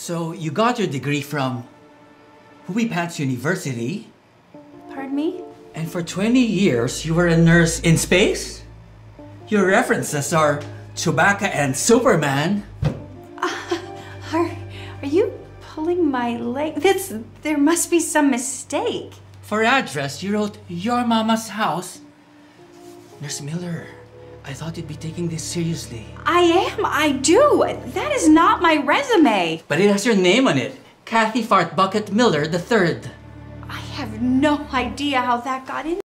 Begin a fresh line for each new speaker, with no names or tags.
So you got your degree from Huey Pants University,
Pardon me?
and for 20 years you were a nurse in space? Your references are Chewbacca and Superman.
Are you pulling my leg? There must be some mistake.
For address, you wrote your mama's house. Nurse Miller, I thought you'd be taking this seriously.
I do. That is not my resume.
But it has your name on it. Kathy Fartbucket Miller III.
I have no idea how that got in.